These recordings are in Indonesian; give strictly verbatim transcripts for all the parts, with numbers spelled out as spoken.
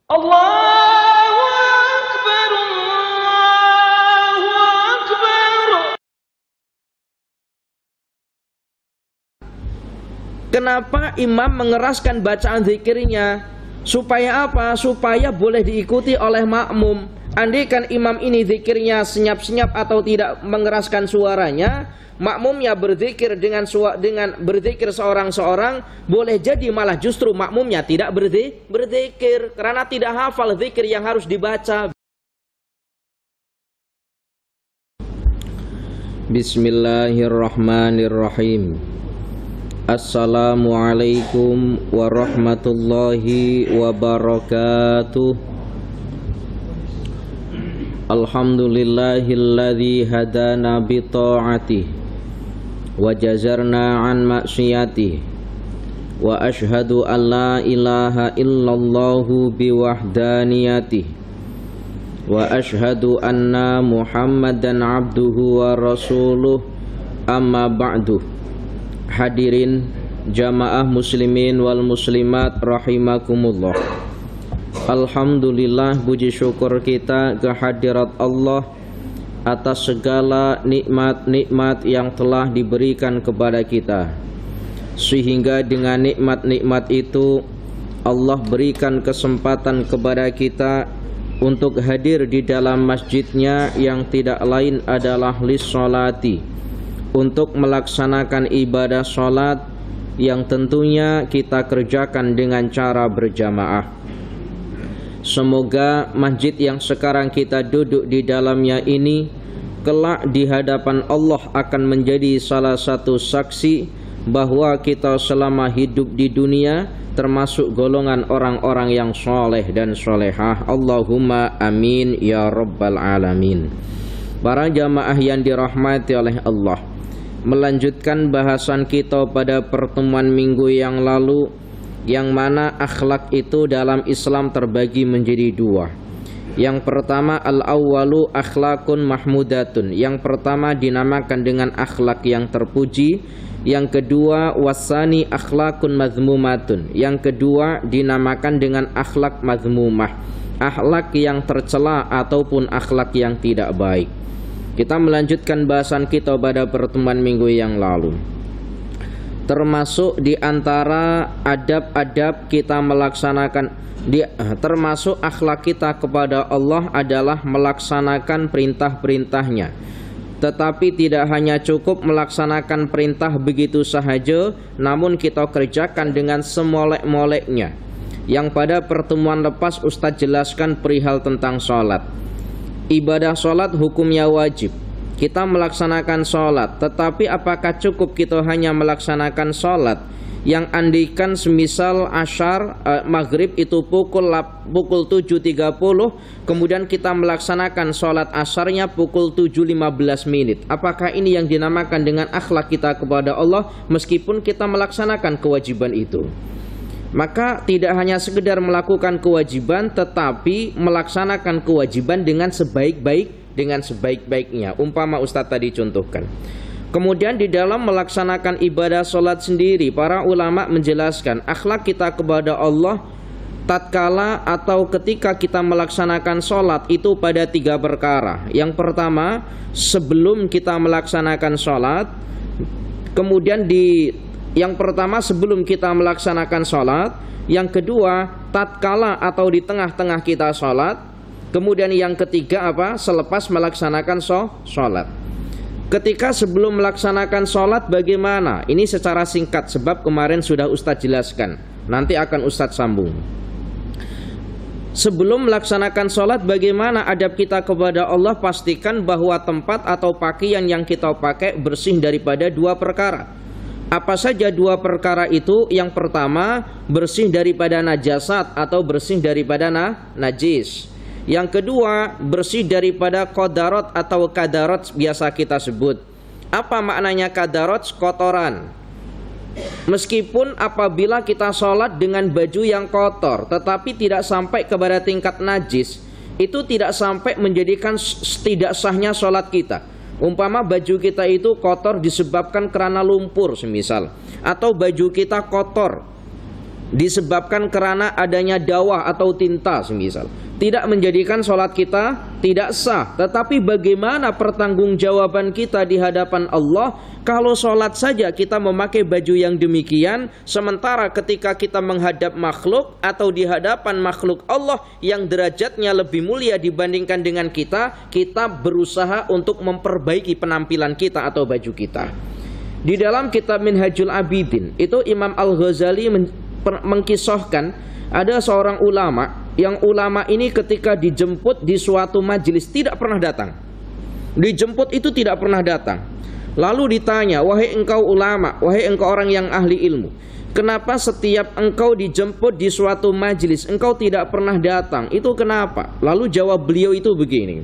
Allahu Akbar, Allahu Akbar. Kenapa imam mengeraskan bacaan zikirnya? Supaya apa? Supaya boleh diikuti oleh makmum. Andaikan imam ini zikirnya senyap-senyap atau tidak mengeraskan suaranya, makmumnya berzikir dengan suara, dengan berzikir seorang-seorang, boleh jadi malah justru makmumnya tidak berzikir karena tidak hafal zikir yang harus dibaca. Bismillahirrahmanirrahim. Assalamualaikum warahmatullahi wabarakatuh. Alhamdulillahilladzi hadana bi ta'atihi wa jazarna an maksiyatihi wa ashhadu an la ilaha illallahu bi wahdaniyatihi wa ashhadu anna Muhammadan abduhu wa rasuluh, amma ba'du. Hadirin jamaah muslimin wal muslimat rahimakumullah. Alhamdulillah, puji syukur kita kehadirat Allah atas segala nikmat-nikmat yang telah diberikan kepada kita, sehingga dengan nikmat-nikmat itu Allah berikan kesempatan kepada kita untuk hadir di dalam masjidnya yang tidak lain adalah lissolati, untuk melaksanakan ibadah sholat yang tentunya kita kerjakan dengan cara berjamaah. Semoga masjid yang sekarang kita duduk di dalamnya ini kelak di hadapan Allah akan menjadi salah satu saksi bahwa kita selama hidup di dunia termasuk golongan orang-orang yang soleh dan solehah. Allahumma amin ya rabbal alamin. Para jamaah yang dirahmati oleh Allah, melanjutkan bahasan kita pada pertemuan minggu yang lalu, yang mana akhlak itu dalam Islam terbagi menjadi dua. Yang pertama, al-awwalu akhlakun mahmudatun. Yang pertama dinamakan dengan akhlak yang terpuji. Yang kedua, wasani akhlakun mazmumatun. Yang kedua dinamakan dengan akhlak mazmumah, akhlak yang tercela ataupun akhlak yang tidak baik. Kita melanjutkan bahasan kita pada pertemuan minggu yang lalu. Termasuk di antara adab-adab kita melaksanakan di, termasuk akhlak kita kepada Allah adalah melaksanakan perintah-perintahnya. Tetapi tidak hanya cukup melaksanakan perintah begitu sahaja, namun kita kerjakan dengan semolek-moleknya. Yang pada pertemuan lepas Ustadz jelaskan perihal tentang sholat. Ibadah sholat hukumnya wajib. Kita melaksanakan sholat, tetapi apakah cukup kita hanya melaksanakan sholat yang andikan semisal asyar eh, maghrib itu pukul pukul tujuh tiga puluh, kemudian kita melaksanakan sholat asyarnya pukul tujuh lima belas menit. Apakah ini yang dinamakan dengan akhlak kita kepada Allah meskipun kita melaksanakan kewajiban itu? Maka tidak hanya sekedar melakukan kewajiban, tetapi melaksanakan kewajiban dengan sebaik-baik dengan sebaik-baiknya. Umpama Ustadz tadi contohkan. Kemudian di dalam melaksanakan ibadah sholat sendiri, para ulama menjelaskan akhlak kita kepada Allah tatkala atau ketika kita melaksanakan sholat itu pada tiga perkara. Yang pertama, sebelum kita melaksanakan sholat. Kemudian di yang pertama sebelum kita melaksanakan sholat. Yang kedua, tatkala atau di tengah-tengah kita sholat. Kemudian yang ketiga apa? Selepas melaksanakan sholat. Ketika sebelum melaksanakan sholat bagaimana? Ini secara singkat sebab kemarin sudah Ustadz jelaskan. Nanti akan Ustadz sambung. Sebelum melaksanakan sholat bagaimana adab kita kepada Allah? Pastikan bahwa tempat atau pakaian yang kita pakai bersih daripada dua perkara. Apa saja dua perkara itu? Yang pertama, bersih daripada najasat atau bersih daripada na, najis. Yang kedua, bersih daripada qadarot atau kadarot biasa kita sebut. Apa maknanya kadarot? Kotoran. Meskipun apabila kita sholat dengan baju yang kotor tetapi tidak sampai kepada tingkat najis, itu tidak sampai menjadikan tidak sahnya sholat kita. Umpama baju kita itu kotor disebabkan karena lumpur semisal, atau baju kita kotor disebabkan karena adanya dawah atau tinta semisal, tidak menjadikan sholat kita tidak sah. Tetapi bagaimana pertanggungjawaban kita di hadapan Allah kalau sholat saja kita memakai baju yang demikian, sementara ketika kita menghadap makhluk atau di hadapan makhluk Allah yang derajatnya lebih mulia dibandingkan dengan kita, kita berusaha untuk memperbaiki penampilan kita atau baju kita. Di dalam kitab Minhajul Abidin itu Imam Al-Ghazali men- mengkisahkan ada seorang ulama, yang ulama ini ketika dijemput di suatu majelis tidak pernah datang. Dijemput itu tidak pernah datang. Lalu ditanya, wahai engkau ulama, wahai engkau orang yang ahli ilmu, kenapa setiap engkau dijemput di suatu majelis engkau tidak pernah datang? Itu kenapa? Lalu jawab beliau itu begini,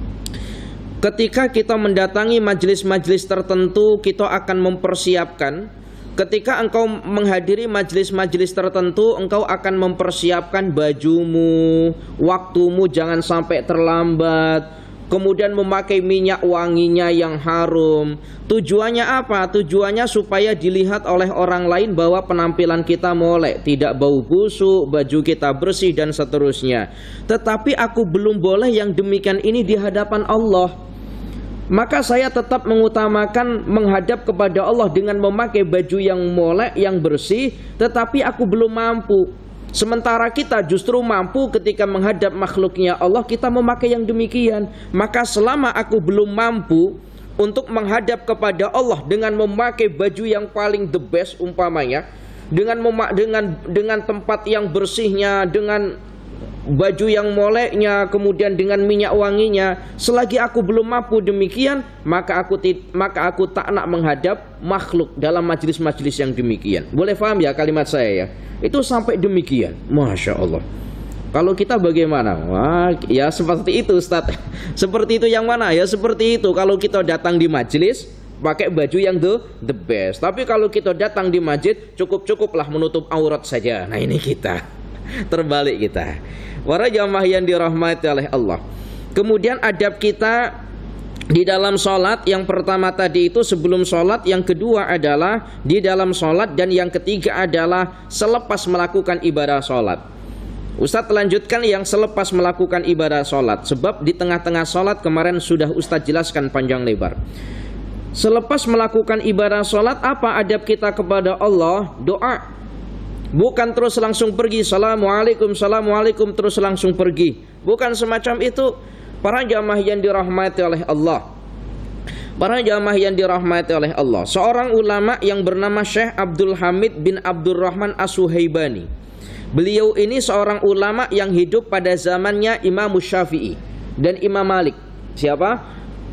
ketika kita mendatangi majelis-majelis tertentu, kita akan mempersiapkan. Ketika engkau menghadiri majelis-majelis tertentu, engkau akan mempersiapkan bajumu, waktumu jangan sampai terlambat, kemudian memakai minyak wanginya yang harum. Tujuannya apa? Tujuannya supaya dilihat oleh orang lain bahwa penampilan kita molek, tidak bau busuk, baju kita bersih dan seterusnya. Tetapi aku belum boleh yang demikian ini di hadapan Allah. Maka saya tetap mengutamakan menghadap kepada Allah dengan memakai baju yang molek, yang bersih, tetapi aku belum mampu. Sementara kita justru mampu ketika menghadap makhluknya Allah, kita memakai yang demikian. Maka selama aku belum mampu untuk menghadap kepada Allah dengan memakai baju yang paling the best umpamanya, dengan mema- dengan dengan tempat yang bersihnya, dengan baju yang moleknya, kemudian dengan minyak wanginya, selagi aku belum mampu demikian, maka aku maka aku tak nak menghadap makhluk dalam majelis-majelis yang demikian. Boleh paham ya kalimat saya ya? Itu sampai demikian. Masya Allah. Kalau kita bagaimana? Wah, ya seperti itu Ustaz. Seperti itu yang mana? Ya seperti itu. Kalau kita datang di majelis pakai baju yang the, the best. Tapi kalau kita datang di masjid, cukup-cukuplah menutup aurat saja. Nah ini kita terbalik kita. Para jamaah yang dirahmati oleh Allah. Kemudian adab kita di dalam sholat, yang pertama tadi itu sebelum sholat, yang kedua adalah di dalam sholat, dan yang ketiga adalah selepas melakukan ibadah sholat. Ustadz lanjutkan yang selepas melakukan ibadah sholat, sebab di tengah-tengah sholat kemarin sudah Ustadz jelaskan panjang lebar. Selepas melakukan ibadah sholat, apa adab kita kepada Allah? Doa. Bukan terus langsung pergi, Assalamualaikum, Assalamualaikum, terus langsung pergi. Bukan semacam itu. Para jamaah yang dirahmati oleh Allah, para jamaah yang dirahmati oleh Allah, seorang ulama yang bernama Syekh Abdul Hamid bin Abdurrahman As-Suhaibani. Beliau ini seorang ulama yang hidup pada zamannya Imam Syafi'i dan Imam Malik. Siapa?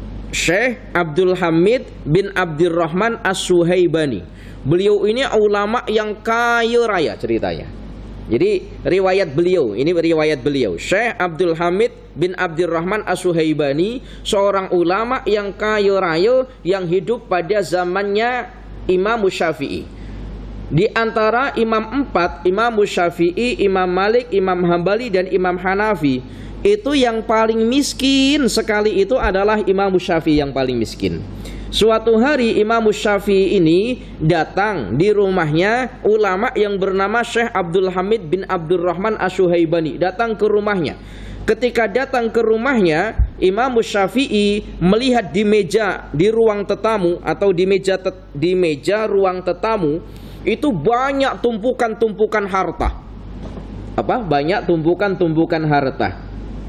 Syekh Abdul Hamid bin Abdurrahman As-Suhaibani. Beliau ini ulama yang kaya raya ceritanya. Jadi riwayat beliau, ini riwayat beliau. Syekh Abdul Hamid bin Abdurrahman As-Suhaibani, seorang ulama yang kaya raya yang hidup pada zamannya Imam Syafi'i. Di antara imam empat, Imam Syafi'i, Imam Malik, Imam Hambali, dan Imam Hanafi, itu yang paling miskin sekali itu adalah Imam Syafi'i yang paling miskin. Suatu hari Imam Syafi'i ini datang di rumahnya ulama yang bernama Syekh Abdul Hamid bin Abdurrahman As-Suhaibani. Datang ke rumahnya. Ketika datang ke rumahnya, Imam Syafi'i melihat di meja di ruang tetamu atau di meja te, di meja ruang tetamu itu banyak tumpukan-tumpukan harta. Apa? Banyak tumpukan-tumpukan harta.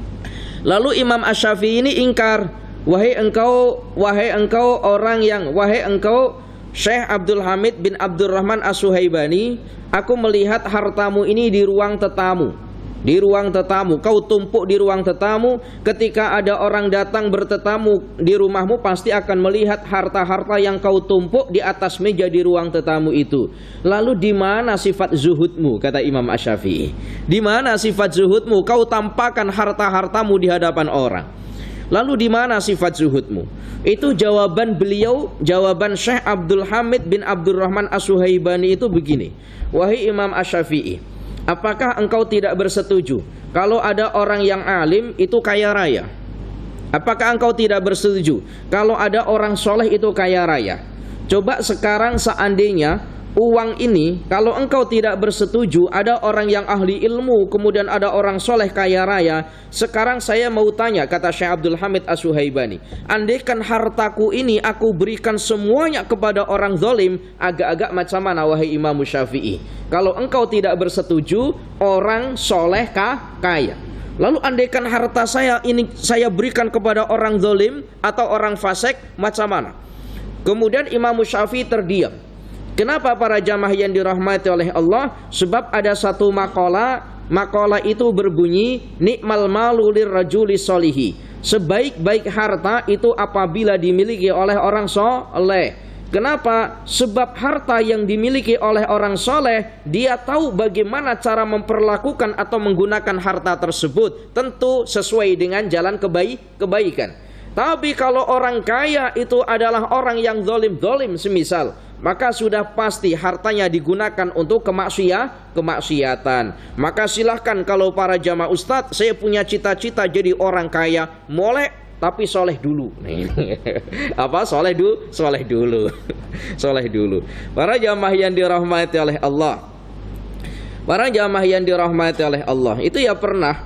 Lalu Imam Asy-Syafi'i ini ingkar. Wahai engkau, wahai engkau orang yang, wahai engkau Syekh Abdul Hamid bin Abdurrahman As-Suhaibani, aku melihat hartamu ini di ruang tetamu. Di ruang tetamu, kau tumpuk di ruang tetamu. Ketika ada orang datang bertetamu di rumahmu, pasti akan melihat harta-harta yang kau tumpuk di atas meja di ruang tetamu itu. Lalu di mana sifat zuhudmu? Kata Imam Asy-Syafi'i. Di mana sifat zuhudmu? Kau tampakkan harta-hartamu di hadapan orang. Lalu di mana sifat zuhudmu? Itu jawaban beliau, jawaban Syekh Abdul Hamid bin Abdurrahman As-Suhaibani itu begini. Wahai Imam Asy-Syafi'i, apakah engkau tidak bersetuju kalau ada orang yang alim itu kaya raya? Apakah engkau tidak bersetuju kalau ada orang soleh itu kaya raya? Coba sekarang seandainya uang ini, kalau engkau tidak bersetuju, ada orang yang ahli ilmu, kemudian ada orang soleh kaya raya. Sekarang saya mau tanya, kata Syekh Abdul Hamid As-Suhaibani, andaikan hartaku ini aku berikan semuanya kepada orang zalim, agak-agak macam mana wahai Imam Syafi'i? Kalau engkau tidak bersetuju, orang soleh kah kaya. Lalu andaikan harta saya ini saya berikan kepada orang zalim atau orang fasik, macam mana? Kemudian Imam Syafi'i terdiam. Kenapa para jamaah yang dirahmati oleh Allah? Sebab ada satu makalah, makalah itu berbunyi, nikmal malu lirrajuli solihi. Sebaik-baik harta itu apabila dimiliki oleh orang soleh. Kenapa? Sebab harta yang dimiliki oleh orang soleh, dia tahu bagaimana cara memperlakukan atau menggunakan harta tersebut, tentu sesuai dengan jalan kebaik, kebaikan. Tapi kalau orang kaya itu adalah orang yang zalim-zalim semisal, maka sudah pasti hartanya digunakan untuk kemaksiat, kemaksiatan. Maka silahkan kalau para jamaah ustadz, saya punya cita-cita jadi orang kaya, molek tapi soleh dulu. Apa soleh dulu? Soleh dulu. Soleh dulu. Para jamaah yang dirahmati oleh Allah, para jamaah yang dirahmati oleh Allah, itu ya pernah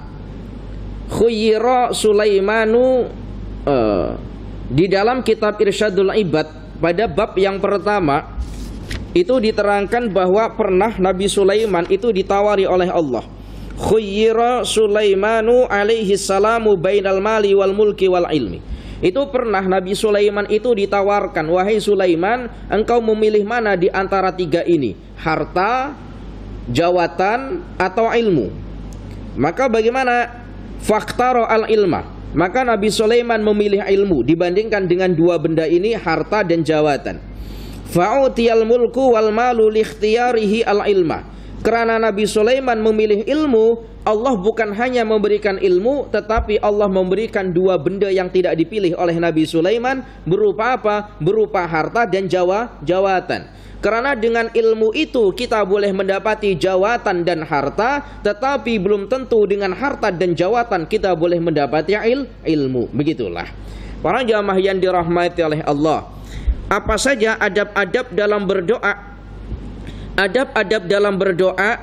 Khuyyira Sulaimanu uh, di dalam kitab Irsyadul Ibad. Pada bab yang pertama itu diterangkan bahwa pernah Nabi Sulaiman itu ditawari oleh Allah. Khuyyira Sulaimanu alaihi salamu bainal mali wal mulki wal ilmi. Itu pernah Nabi Sulaiman itu ditawarkan, wahai Sulaiman, engkau memilih mana di antara tiga ini? Harta, jawatan, atau ilmu? Maka bagaimana? Fakhtaro al ilma. Maka Nabi Sulaiman memilih ilmu dibandingkan dengan dua benda ini, harta dan jawatan. Fa'utiyal mulku wal malu likhtiyarihi al ilma. Karena Nabi Sulaiman memilih ilmu, Allah bukan hanya memberikan ilmu, tetapi Allah memberikan dua benda yang tidak dipilih oleh Nabi Sulaiman. Berupa apa? Berupa harta dan jawa, jawatan. Karena dengan ilmu itu kita boleh mendapati jawatan dan harta, tetapi belum tentu dengan harta dan jawatan kita boleh mendapati il, ilmu. Begitulah. Para jamaah yang dirahmati oleh Allah, apa saja adab-adab dalam berdoa? Adab-adab dalam berdoa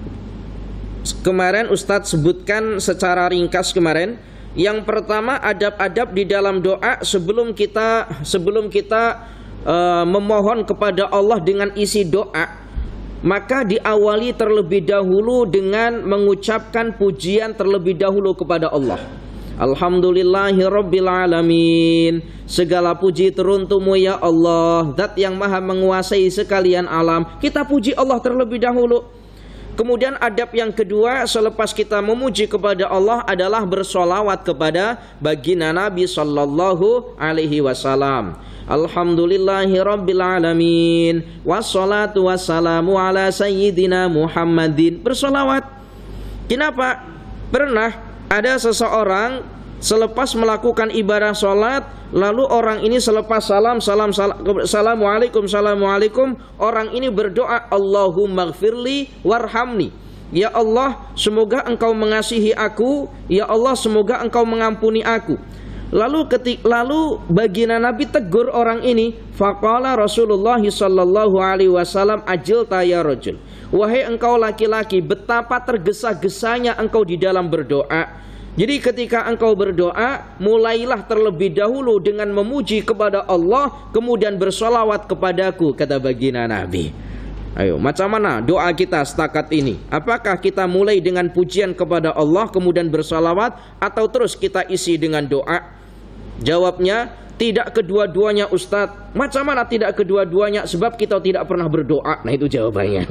kemarin Ustadz sebutkan secara ringkas kemarin. Yang pertama, adab-adab di dalam doa sebelum kita sebelum kita Uh, memohon kepada Allah dengan isi doa, maka diawali terlebih dahulu dengan mengucapkan pujian terlebih dahulu kepada Allah. Alhamdulillahi Rabbil Alamin. Segala puji teruntukmu ya Allah, Zat yang maha menguasai sekalian alam. Kita puji Allah terlebih dahulu. Kemudian adab yang kedua selepas kita memuji kepada Allah adalah bersolawat kepada baginda Nabi Sallallahu Alaihi Wasallam. Alhamdulillahi Rabbil Alamin. Wassalatu wassalamu ala Sayyidina Muhammadin. Bersolawat. Kenapa? Pernah ada seseorang selepas melakukan ibadah sholat, lalu orang ini selepas salam, salam, salam, Assalamualaikum, Assalamualaikum, orang ini berdoa, Allahumma gfirli warhamni. Ya Allah, semoga engkau mengasihi aku. Ya Allah, semoga engkau mengampuni aku. Lalu ketik lalu baginda Nabi tegur orang ini. Faqala Rasulullah sallallahu alaihi wasallam, ajilta ya rajul. Wahai engkau laki-laki, betapa tergesa-gesanya engkau di dalam berdoa. Jadi ketika engkau berdoa, mulailah terlebih dahulu dengan memuji kepada Allah, kemudian bersolawat kepadaku, kata baginda Nabi. Ayo, macam mana doa kita setakat ini? Apakah kita mulai dengan pujian kepada Allah kemudian bersolawat, atau terus kita isi dengan doa? Jawabnya, tidak kedua-duanya Ustadz. Macam mana tidak kedua-duanya? Sebab kita tidak pernah berdoa. Nah itu jawabannya.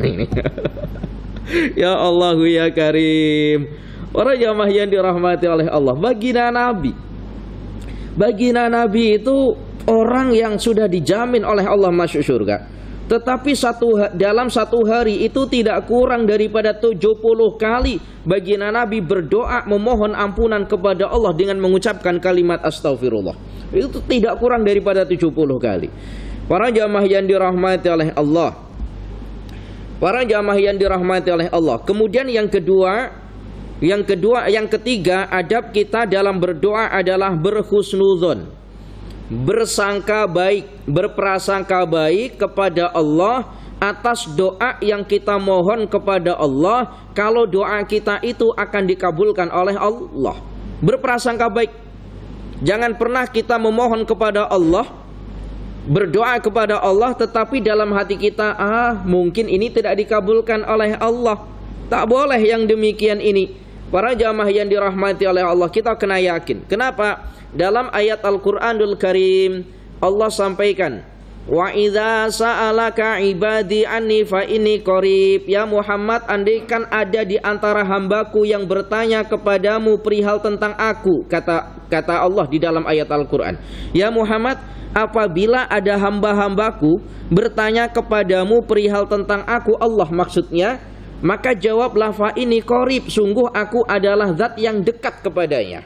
Ya Allahu ya Karim. Para jamaah yang dirahmati oleh Allah, baginda Nabi, baginda Nabi itu orang yang sudah dijamin oleh Allah masuk surga. Tetapi satu dalam satu hari itu tidak kurang daripada tujuh puluh kali baginda Nabi berdoa memohon ampunan kepada Allah dengan mengucapkan kalimat astaghfirullah. Itu tidak kurang daripada tujuh puluh kali. Para jamaah yang dirahmati oleh Allah, para jamaah yang dirahmati oleh Allah. Kemudian yang kedua, yang kedua, yang ketiga, adab kita dalam berdoa adalah berhusnudzon, bersangka baik, berprasangka baik kepada Allah atas doa yang kita mohon kepada Allah, kalau doa kita itu akan dikabulkan oleh Allah. Berprasangka baik. Jangan pernah kita memohon kepada Allah, berdoa kepada Allah, tetapi dalam hati kita, ah mungkin ini tidak dikabulkan oleh Allah. Tak boleh yang demikian ini. Para jamaah yang dirahmati oleh Allah, kita kena yakin. Kenapa? Dalam ayat Al-Quranul Karim Allah sampaikan, wa idza sa'alaka ibadi anni fa inni qarib. Ya Muhammad, andaikan ada di antara hambaku yang bertanya kepadamu perihal tentang aku, kata kata Allah di dalam ayat Al-Quran. Ya Muhammad, apabila ada hamba-hambaku bertanya kepadamu perihal tentang aku, Allah maksudnya, maka jawablah fa inni qarib, sungguh aku adalah zat yang dekat kepadanya.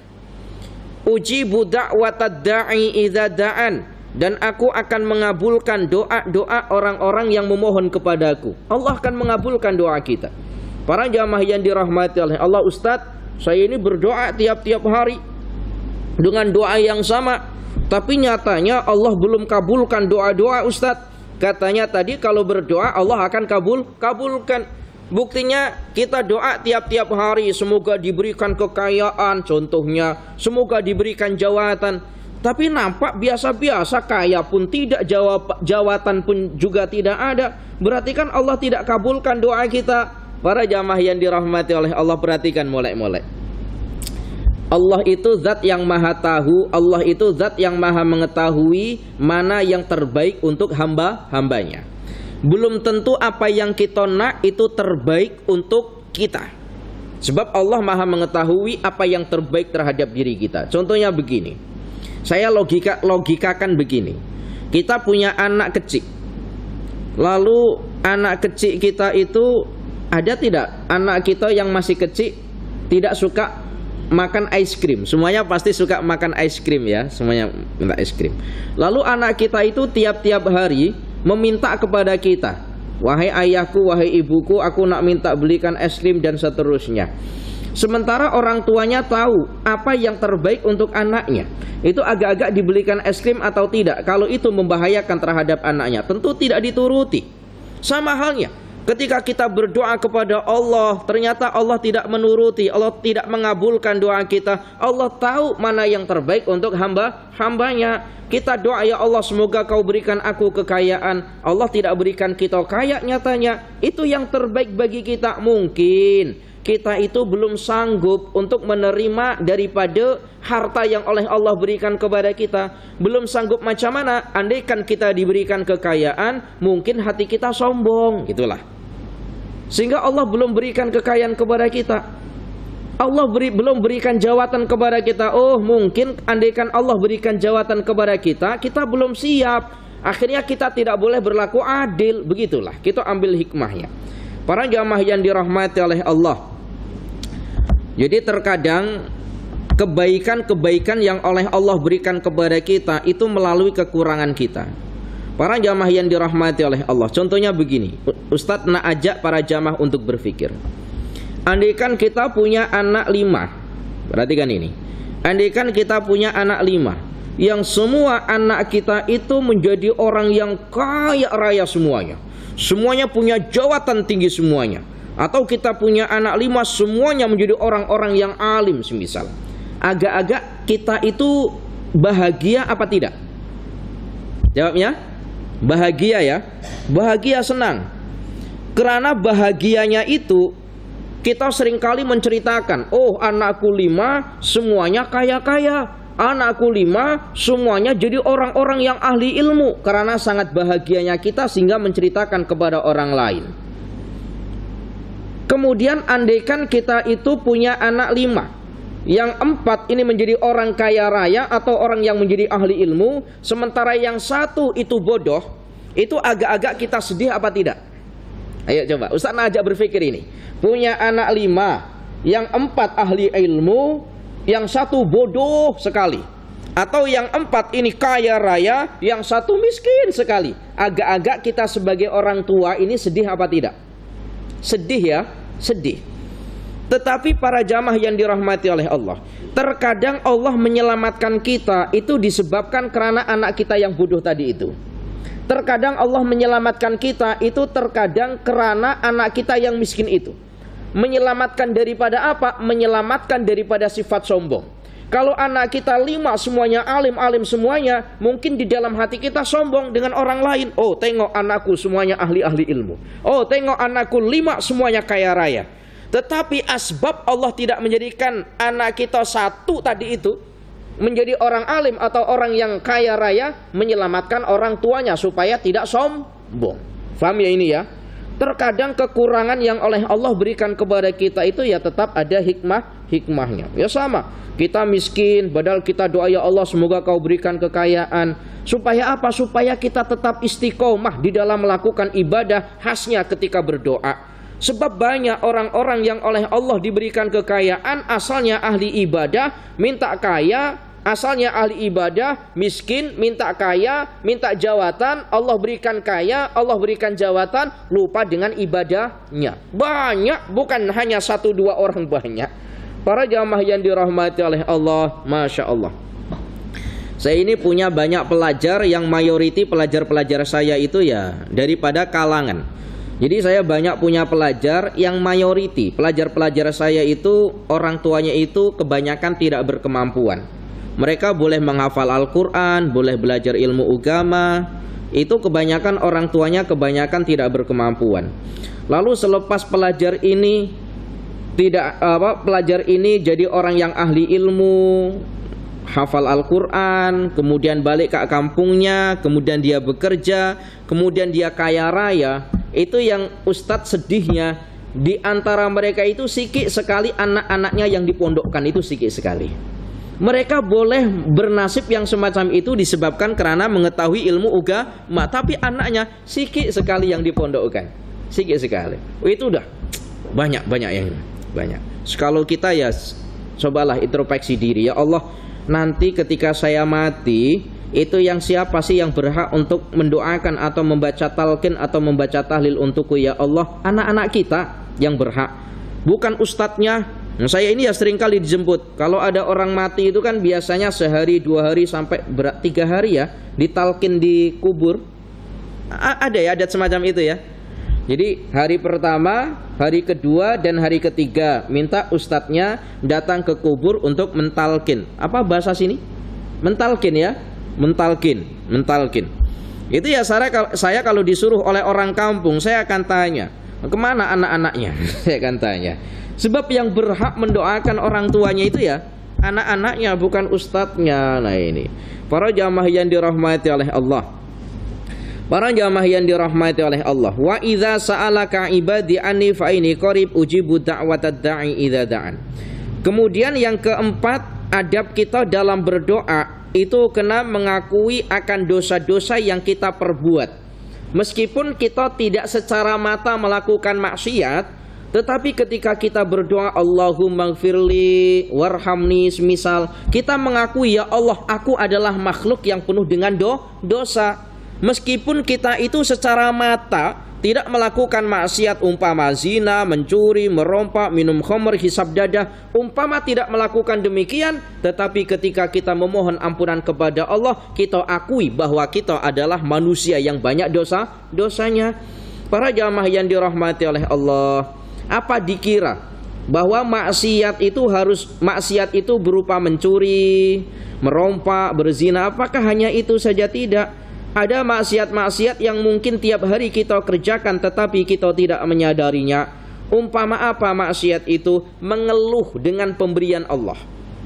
Ujibu da'watad da'i idza da'an, dan aku akan mengabulkan doa-doa orang-orang yang memohon kepadaku. Allah akan mengabulkan doa kita. Para jamaah yang dirahmati oleh Allah, Ustadz, saya ini berdoa tiap-tiap hari dengan doa yang sama, tapi nyatanya Allah belum kabulkan doa-doa Ustadz. Katanya tadi kalau berdoa Allah akan kabul kabulkan. Buktinya kita doa tiap-tiap hari, semoga diberikan kekayaan contohnya, semoga diberikan jawatan. Tapi nampak biasa-biasa, kaya pun tidak, jawab, jawatan pun juga tidak ada. Berarti kan Allah tidak kabulkan doa kita. Para jamaah yang dirahmati oleh Allah, perhatikan mulai-mulai. Allah itu zat yang maha tahu, Allah itu zat yang maha mengetahui mana yang terbaik untuk hamba-hambanya. Belum tentu apa yang kita nak itu terbaik untuk kita. Sebab Allah maha mengetahui apa yang terbaik terhadap diri kita. Contohnya begini, saya logika logikakan begini. Kita punya anak kecil. Lalu anak kecil kita itu, ada tidak anak kita yang masih kecil tidak suka makan ice cream? Semuanya pasti suka makan ice cream ya, semuanya minta ice cream. Lalu anak kita itu tiap-tiap hari meminta kepada kita, wahai ayahku, wahai ibuku, aku nak minta belikan es krim dan seterusnya. Sementara orang tuanya tahu apa yang terbaik untuk anaknya. Itu agak-agak dibelikan es krim atau tidak. Kalau itu membahayakan terhadap anaknya, tentu tidak dituruti. Sama halnya ketika kita berdoa kepada Allah, ternyata Allah tidak menuruti, Allah tidak mengabulkan doa kita. Allah tahu mana yang terbaik untuk hamba-hambanya. Kita doa, ya Allah semoga kau berikan aku kekayaan. Allah tidak berikan kita kaya, nyatanya itu yang terbaik bagi kita. Mungkin kita itu belum sanggup untuk menerima daripada harta yang oleh Allah berikan kepada kita. Belum sanggup macam mana? Andaikan kita diberikan kekayaan, mungkin hati kita sombong, gitulah. Sehingga Allah belum berikan kekayaan kepada kita. Allah beri, belum berikan jawatan kepada kita. Oh mungkin andaikan Allah berikan jawatan kepada kita, kita belum siap. Akhirnya kita tidak boleh berlaku adil. Begitulah, kita ambil hikmahnya. Para jamaah yang dirahmati oleh Allah, jadi terkadang kebaikan-kebaikan yang oleh Allah berikan kepada kita itu melalui kekurangan kita. Para jamaah yang dirahmati oleh Allah, contohnya begini, Ustadz nak ajak para jamaah untuk berpikir. Andaikan kita punya anak lima, perhatikan ini. Andaikan kita punya anak lima, yang semua anak kita itu menjadi orang yang kaya raya semuanya, semuanya punya jawatan tinggi semuanya. Atau kita punya anak lima, semuanya menjadi orang-orang yang alim semisal. Agak-agak kita itu bahagia apa tidak? Jawabnya bahagia ya. Bahagia, senang. Karena bahagianya itu kita seringkali menceritakan, oh anakku lima semuanya kaya-kaya, anakku lima semuanya jadi orang-orang yang ahli ilmu. Karena sangat bahagianya kita sehingga menceritakan kepada orang lain. Kemudian andaikan kita itu punya anak lima, yang empat ini menjadi orang kaya raya atau orang yang menjadi ahli ilmu, sementara yang satu itu bodoh, itu agak-agak kita sedih apa tidak? Ayo coba, Ustaz ngajak berpikir ini. Punya anak lima, yang empat ahli ilmu, yang satu bodoh sekali. Atau yang empat ini kaya raya, yang satu miskin sekali. Agak-agak kita sebagai orang tua ini sedih apa tidak? Sedih ya, sedih. Tetapi para jamaah yang dirahmati oleh Allah, terkadang Allah menyelamatkan kita itu disebabkan karena anak kita yang bodoh tadi itu. Terkadang Allah menyelamatkan kita itu terkadang karena anak kita yang miskin itu. Menyelamatkan daripada apa? Menyelamatkan daripada sifat sombong. Kalau anak kita lima semuanya alim-alim semuanya, mungkin di dalam hati kita sombong dengan orang lain. Oh, tengok anakku semuanya ahli-ahli ilmu. Oh, tengok anakku lima semuanya kaya raya. Tetapi asbab Allah tidak menjadikan anak kita satu tadi itu menjadi orang alim atau orang yang kaya raya, menyelamatkan orang tuanya supaya tidak sombong. Faham ya ini ya? Terkadang kekurangan yang oleh Allah berikan kepada kita itu ya tetap ada hikmah hikmahnya. Ya sama, kita miskin, padahal kita doa ya Allah semoga kau berikan kekayaan. Supaya apa? Supaya kita tetap istiqomah di dalam melakukan ibadah khasnya ketika berdoa. Sebab banyak orang-orang yang oleh Allah diberikan kekayaan, asalnya ahli ibadah, minta kaya, asalnya ahli ibadah, miskin, minta kaya, minta jawatan, Allah berikan kaya, Allah berikan jawatan, lupa dengan ibadahnya. Banyak, bukan hanya satu dua orang, banyak. Para jamaah yang dirahmati oleh Allah, Masya Allah. Saya ini punya banyak pelajar yang mayoriti pelajar-pelajar saya itu ya daripada kalangan. Jadi saya banyak punya pelajar yang mayoriti pelajar-pelajar saya itu orang tuanya itu kebanyakan tidak berkemampuan. Mereka boleh menghafal Al-Quran, boleh belajar ilmu agama, itu kebanyakan orang tuanya kebanyakan tidak berkemampuan. Lalu selepas pelajar ini tidak apa pelajar ini jadi orang yang ahli ilmu, hafal Al-Quran, kemudian balik ke kampungnya, kemudian dia bekerja, kemudian dia kaya raya. Itu yang Ustadz sedihnya, di antara mereka itu sikit sekali anak-anaknya yang dipondokkan, itu sikit sekali. Mereka boleh bernasib yang semacam itu disebabkan karena mengetahui ilmu agama, tapi anaknya sikit sekali yang dipondokkan, sikit sekali. Oh, itu udah banyak banyak yang banyak. Kalau kita ya cobalah introspeksi diri, ya Allah, nanti ketika saya mati itu yang siapa sih yang berhak untuk mendoakan atau membaca talqin atau membaca tahlil untukku, ya Allah? Anak-anak kita yang berhak, bukan ustadznya. Nah, saya ini ya sering kali dijemput. Kalau ada orang mati itu kan biasanya sehari, dua hari, sampai berat tiga hari ya ditalkin di kubur. A ada ya adat semacam itu ya. Jadi hari pertama, hari kedua, dan hari ketiga minta ustadznya datang ke kubur untuk mentalkin. Apa bahasa sini? Mentalkin ya, mentalkin, mentalkin. Itu ya saya, saya kalau disuruh oleh orang kampung, saya akan tanya, kemana anak-anaknya? Saya akan tanya. Sebab yang berhak mendoakan orang tuanya itu ya anak-anaknya, bukan ustadznya. Nah ini para jamaah yang dirahmati oleh Allah, para jamaah yang dirahmati oleh Allah. Wa idza sa'alaka ibadi anni fa inni qarib ujibu da'watad da'i idza da'an. Kemudian yang keempat, adab kita dalam berdoa itu kena mengakui akan dosa-dosa yang kita perbuat. Meskipun kita tidak secara mata melakukan maksiat, tetapi ketika kita berdoa Allahumma gfirli warhamni, semisal kita mengakui ya Allah, aku adalah makhluk yang penuh dengan do dosa. Meskipun kita itu secara mata tidak melakukan maksiat, umpama zina, mencuri, merompak, minum khamr, hisab dadah, umpama tidak melakukan demikian, tetapi ketika kita memohon ampunan kepada Allah, kita akui bahwa kita adalah manusia yang banyak dosa dosanya. Para jamaah yang dirahmati oleh Allah, apa dikira bahwa maksiat itu harus maksiat itu berupa mencuri, merompak, berzina? Apakah hanya itu saja? Tidak. Ada maksiat-maksiat yang mungkin tiap hari kita kerjakan tetapi kita tidak menyadarinya. Umpama apa maksiat itu? Mengeluh dengan pemberian Allah.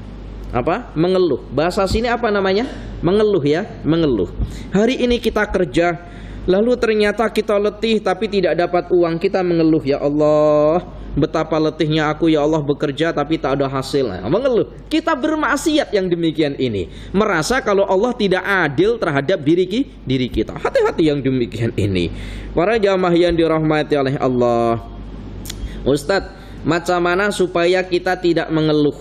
Apa? Mengeluh. Bahasa sini apa namanya? Mengeluh ya, mengeluh. Hari ini kita kerja, lalu ternyata kita letih tapi tidak dapat uang, kita mengeluh, ya Allah, betapa letihnya aku ya Allah bekerja tapi tak ada hasil. Nah, mengeluh. Kita bermaksiat yang demikian ini, merasa kalau Allah tidak adil terhadap diri, diri kita. Hati-hati yang demikian ini. Para jamaah yang dirahmati oleh Allah, Ustadz, macam mana supaya kita tidak mengeluh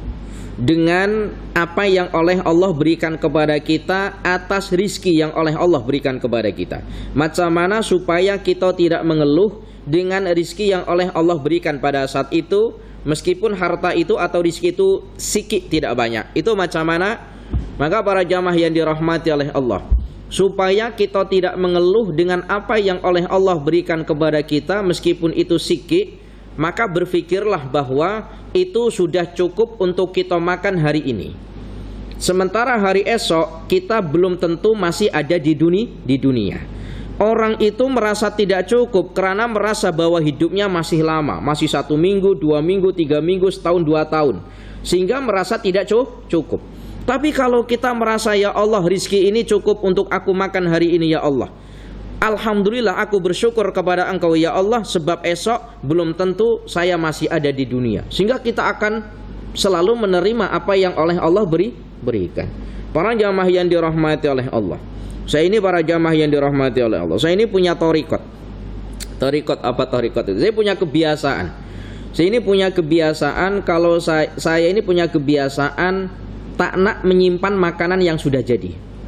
dengan apa yang oleh Allah berikan kepada kita atas rizki yang oleh Allah berikan kepada kita? Macam mana supaya kita tidak mengeluh dengan rizki yang oleh Allah berikan pada saat itu, meskipun harta itu atau rizki itu sikit tidak banyak? Itu macam mana? Maka para jamaah yang dirahmati oleh Allah, supaya kita tidak mengeluh dengan apa yang oleh Allah berikan kepada kita meskipun itu sikit, maka berfikirlah bahwa itu sudah cukup untuk kita makan hari ini. Sementara hari esok kita belum tentu masih ada di dunia, di dunia. Orang itu merasa tidak cukup karena merasa bahwa hidupnya masih lama, masih satu minggu, dua minggu, tiga minggu, setahun, dua tahun, sehingga merasa tidak cukup. Tapi kalau kita merasa, ya Allah, rizki ini cukup untuk aku makan hari ini, ya Allah, alhamdulillah, aku bersyukur kepada Engkau, ya Allah, sebab esok belum tentu saya masih ada di dunia. Sehingga kita akan selalu menerima apa yang oleh Allah beri, berikan. Para jamaah yang dirahmati oleh Allah, saya ini para jamaah yang dirahmati oleh Allah, saya ini punya torikot. Torikot apa torikot itu? Saya punya kebiasaan. Saya ini punya kebiasaan, kalau saya, saya ini punya kebiasaan tak nak menyimpan makanan yang sudah jadi.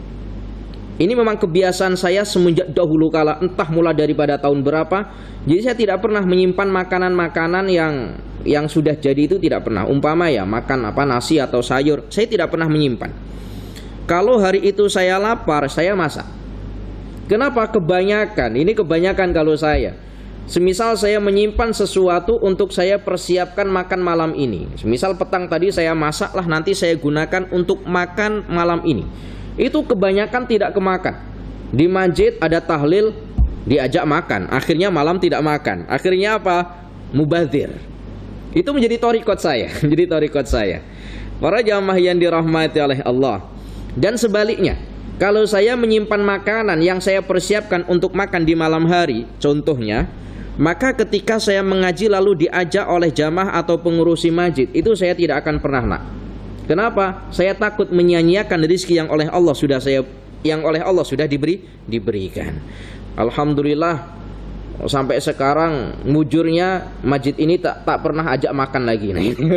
Ini memang kebiasaan saya semenjak dahulu kala, entah mulai daripada tahun berapa. Jadi saya tidak pernah menyimpan makanan-makanan yang yang sudah jadi, itu tidak pernah. Umpama ya makan apa, nasi atau sayur, saya tidak pernah menyimpan. Kalau hari itu saya lapar, saya masak. Kenapa? Kebanyakan, ini kebanyakan kalau saya, semisal saya menyimpan sesuatu untuk saya persiapkan makan malam ini. Semisal petang tadi saya masak lah, nanti saya gunakan untuk makan malam ini. Itu kebanyakan tidak kemakan. Di masjid ada tahlil, diajak makan, akhirnya malam tidak makan. Akhirnya apa? Mubazir. Itu menjadi torikot saya. Menjadi torikot saya. Para jamaah yang dirahmati oleh Allah. Dan sebaliknya, kalau saya menyimpan makanan yang saya persiapkan untuk makan di malam hari, contohnya, maka ketika saya mengaji lalu diajak oleh jamaah atau pengurusi masjid, itu saya tidak akan pernah nak. Kenapa? Saya takut menyia-nyiakan rezeki yang oleh Allah sudah saya yang oleh Allah sudah diberi diberikan. Alhamdulillah sampai sekarang mujurnya masjid ini tak tak pernah ajak makan lagi. Nah,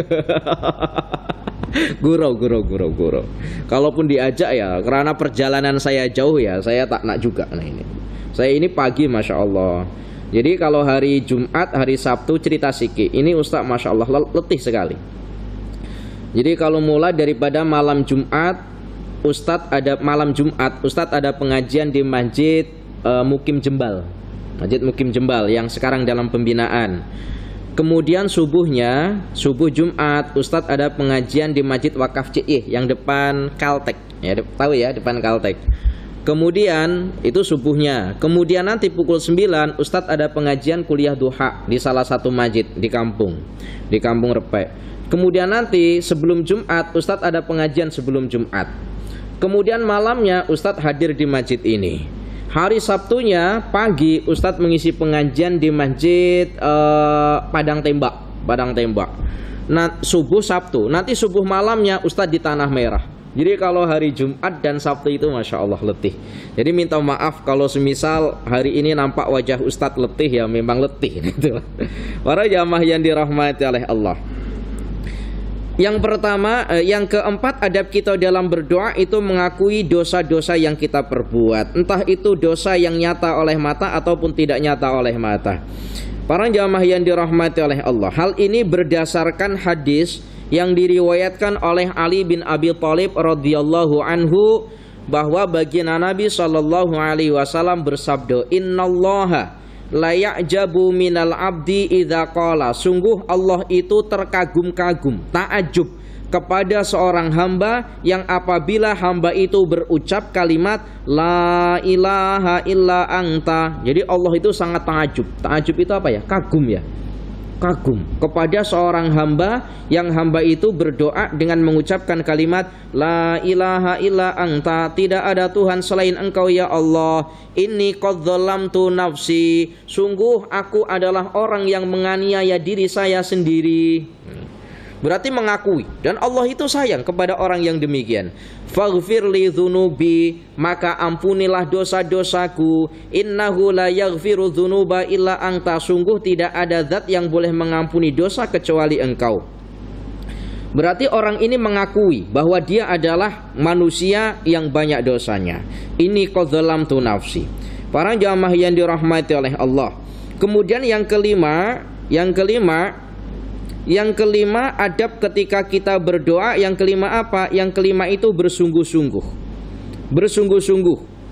gurau, gurau, gurau, gurau. Kalaupun diajak ya, karena perjalanan saya jauh ya, saya tak nak juga. Nah ini, saya ini pagi, masya Allah. Jadi kalau hari Jumat, hari Sabtu cerita siki, ini Ustaz masya Allah letih sekali. Jadi kalau mulai daripada malam Jumat, Ustadz ada malam Jumat, Ustadz ada pengajian di Masjid uh, Mukim Jembal, Masjid Mukim Jembal yang sekarang dalam pembinaan. Kemudian subuhnya, subuh Jumat, Ustadz ada pengajian di Masjid Wakaf C I yang depan Kaltek, ya tahu ya, depan Kaltek. Kemudian itu subuhnya. Kemudian nanti pukul sembilan Ustadz ada pengajian kuliah duha di salah satu masjid di kampung, di Kampung Repek. Kemudian nanti sebelum Jumat Ustadz ada pengajian sebelum Jumat. Kemudian malamnya Ustadz hadir di masjid ini. Hari Sabtunya pagi Ustadz mengisi pengajian di Masjid uh, Padang Tembak, Padang Tembak. Nah, subuh Sabtu. Nanti subuh malamnya Ustadz di Tanah Merah. Jadi kalau hari Jumat dan Sabtu itu masya Allah letih. Jadi minta maaf kalau semisal hari ini nampak wajah Ustadz letih, ya memang letih. Para jamaah yang dirahmati oleh Allah. Yang pertama, eh, yang keempat, adab kita dalam berdoa itu mengakui dosa-dosa yang kita perbuat, entah itu dosa yang nyata oleh mata ataupun tidak nyata oleh mata. Para jamaah yang dirahmati oleh Allah, hal ini berdasarkan hadis yang diriwayatkan oleh Ali bin Abi Thalib radhiyallahu anhu, bahwa baginda Nabi sallallahu alaihi wasallam bersabda, innallaha la ya'jabu minal abdi idza qala, sungguh Allah itu terkagum-kagum, ta'ajub kepada seorang hamba yang apabila hamba itu berucap kalimat la ilaha illa anta. Jadi Allah itu sangat ta'ajub. Ta'ajub itu apa ya? Kagum ya. Kagum kepada seorang hamba yang hamba itu berdoa dengan mengucapkan kalimat la ilaha illa anta, tidak ada Tuhan selain Engkau ya Allah, inni qad dzalamtu nafsi, sungguh aku adalah orang yang menganiaya diri saya sendiri. Berarti mengakui, dan Allah itu sayang kepada orang yang demikian. Faghfirli dzunubi, maka ampunilah dosa-dosaku. Innahu la yaghfiru dzunuba illa anta, sungguh tidak ada zat yang boleh mengampuni dosa kecuali Engkau. Berarti orang ini mengakui bahwa dia adalah manusia yang banyak dosanya. Ini qad dzalamtu nafsi. Para jamaah yang dirahmati oleh Allah. Kemudian yang kelima, yang kelima Yang kelima, adab ketika kita berdoa. Yang kelima apa? Yang kelima itu bersungguh-sungguh. Bersungguh-sungguh.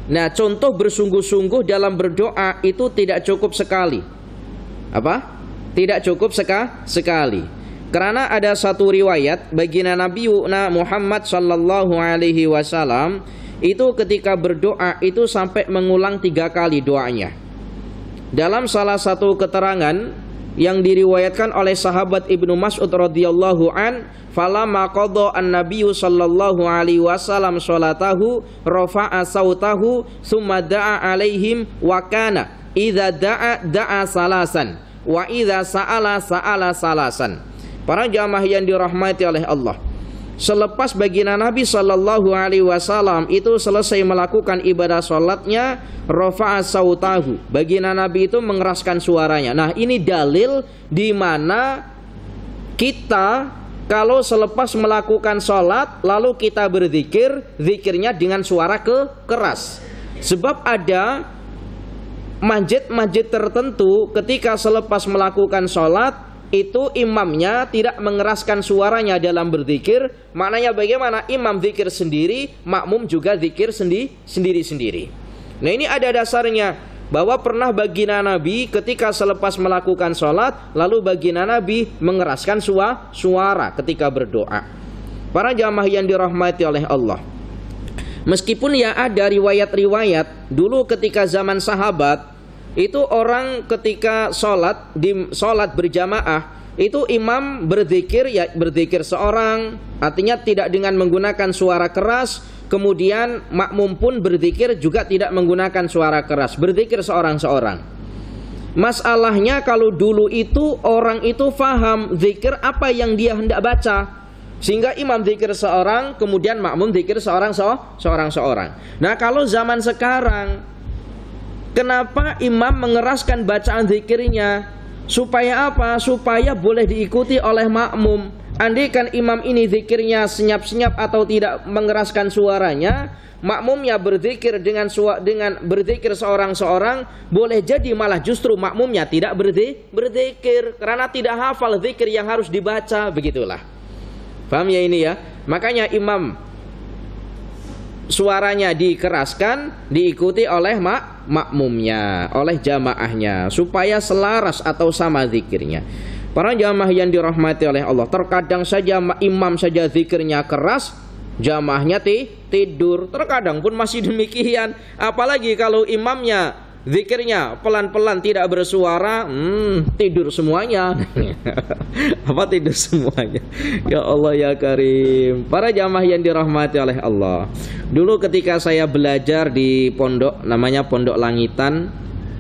Nah, contoh bersungguh-sungguh dalam berdoa itu tidak cukup sekali. Apa? Tidak cukup seka sekali. Karena ada satu riwayat baginda Nabi Muhammad sallallahu alaihi wasallam itu ketika berdoa itu sampai mengulang tiga kali doanya. Dalam salah satu keterangan yang diriwayatkan oleh sahabat Ibnu Mas'ud radhiyallahu an, falamma qada an-nabiyyu sallallahu alaihi wasallam sholatahu rafa'a sautahu tsumma da'a alaihim wa kana idza da'a da'a salasan wa idza sa'ala sa'ala salasan. Para jamaah yang dirahmati oleh Allah, selepas baginda Nabi sallallahu alaihi wasallam itu selesai melakukan ibadah salatnya, rafa'a sautahu, baginda Nabi itu mengeraskan suaranya. Nah, ini dalil di mana kita kalau selepas melakukan salat lalu kita berzikir, zikirnya dengan suara ke keras. Sebab ada masjid-masjid tertentu ketika selepas melakukan salat itu imamnya tidak mengeraskan suaranya dalam berzikir. Maknanya bagaimana? Imam zikir sendiri, makmum juga zikir sendi sendiri-sendiri. Nah, ini ada dasarnya bahwa pernah baginda Nabi ketika selepas melakukan sholat lalu baginda Nabi mengeraskan suara, suara ketika berdoa. Para jamaah yang dirahmati oleh Allah, meskipun ya ada riwayat-riwayat dulu ketika zaman sahabat itu orang ketika sholat di sholat berjamaah itu imam berzikir ya berzikir seorang, artinya tidak dengan menggunakan suara keras. Kemudian makmum pun berzikir juga tidak menggunakan suara keras, berzikir seorang-seorang. Masalahnya kalau dulu itu orang itu faham zikir apa yang dia hendak baca, sehingga imam zikir seorang, kemudian makmum zikir seorang seorang-seorang. Nah, kalau zaman sekarang, kenapa imam mengeraskan bacaan zikirnya? Supaya apa? Supaya boleh diikuti oleh makmum. Andaikan imam ini zikirnya senyap-senyap atau tidak mengeraskan suaranya, makmumnya berzikir dengan suara, dengan berzikir seorang-seorang, boleh jadi malah justru makmumnya tidak berzikir karena tidak hafal zikir yang harus dibaca, begitulah. Paham ya ini ya? Makanya imam suaranya dikeraskan, diikuti oleh mak makmumnya, oleh jamaahnya, supaya selaras atau sama zikirnya. Para jamaah yang dirahmati oleh Allah, terkadang saja imam saja zikirnya keras, jamaahnya tidur. Terkadang pun masih demikian. Apalagi kalau imamnya zikirnya pelan-pelan tidak bersuara, hmm, tidur semuanya. Apa tidur semuanya? Ya Allah ya Karim. Para jamaah yang dirahmati oleh Allah, dulu ketika saya belajar di pondok namanya Pondok Langitan,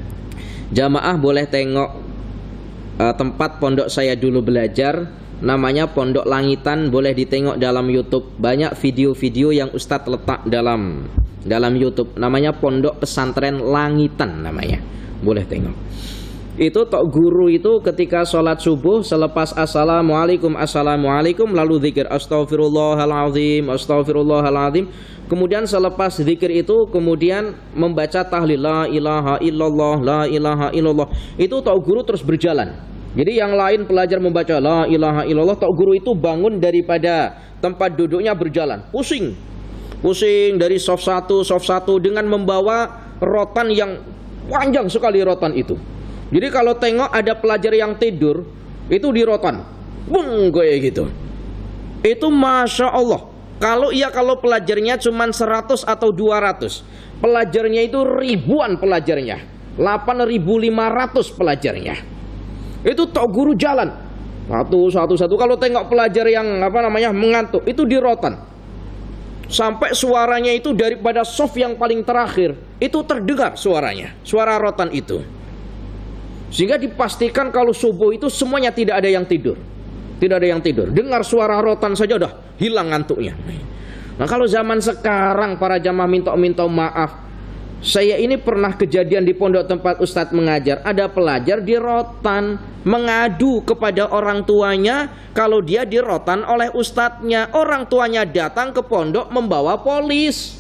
jamaah boleh tengok uh, tempat pondok saya dulu belajar, namanya Pondok Langitan, boleh ditengok dalam YouTube. Banyak video-video yang Ustadz letak dalam dalam YouTube, namanya Pondok Pesantren Langitan namanya, boleh tengok. Itu tok guru itu ketika sholat subuh selepas assalamualaikum assalamualaikum lalu zikir astaghfirullahaladzim astaghfirullahaladzim. Kemudian selepas zikir itu kemudian membaca tahlil la ilaha illallah la ilaha illallah. Itu tok guru terus berjalan. Jadi yang lain pelajar membaca la ilaha illallah, tok guru itu bangun daripada tempat duduknya berjalan, pusing pusing dari soft satu soft satu dengan membawa rotan yang panjang sekali rotan itu. Jadi kalau tengok ada pelajar yang tidur itu di rotan, bung kayak gitu. Itu masya Allah. Kalau iya kalau pelajarnya cuma seratus atau dua ratus, pelajarnya itu ribuan pelajarnya, delapan ribu lima ratus pelajarnya. Itu tok guru jalan satu satu satu. Kalau tengok pelajar yang apa namanya mengantuk itu di rotan, sampai suaranya itu daripada soft yang paling terakhir itu terdengar suaranya, suara rotan itu. Sehingga dipastikan kalau subuh itu semuanya tidak ada yang tidur, tidak ada yang tidur. Dengar suara rotan saja udah hilang ngantuknya. Nah kalau zaman sekarang para jamaah minta-minta maaf, saya ini pernah kejadian di pondok tempat Ustadz mengajar, ada pelajar di rotan mengadu kepada orang tuanya kalau dia di rotan oleh ustadznya. Orang tuanya datang ke pondok membawa polis,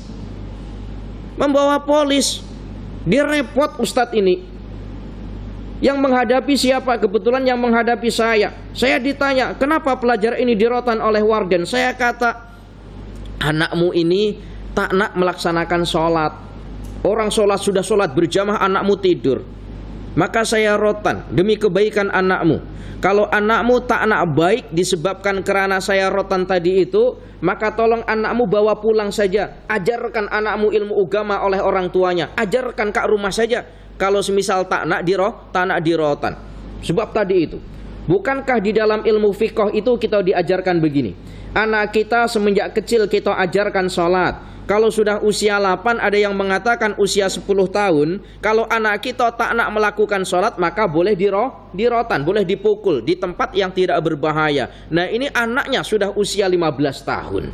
membawa polis. Dia repot Ustadz ini. Yang menghadapi siapa? Kebetulan yang menghadapi saya. Saya ditanya, kenapa pelajar ini dirotan oleh warden? Saya kata, anakmu ini tak nak melaksanakan sholat. Orang sholat sudah sholat berjamaah, anakmu tidur. Maka saya rotan demi kebaikan anakmu. Kalau anakmu tak anak baik disebabkan karena saya rotan tadi itu, maka tolong anakmu bawa pulang saja. Ajarkan anakmu ilmu agama oleh orang tuanya. Ajarkan kat rumah saja. Kalau semisal tak nak diroh, tak nak dirotan. Sebab tadi itu, bukankah di dalam ilmu fiqh itu kita diajarkan begini? Anak kita semenjak kecil kita ajarkan sholat. Kalau sudah usia delapan, ada yang mengatakan usia sepuluh tahun, kalau anak kita tak nak melakukan sholat, maka boleh diroh, dirotan, boleh dipukul di tempat yang tidak berbahaya. Nah, ini anaknya sudah usia lima belas tahun.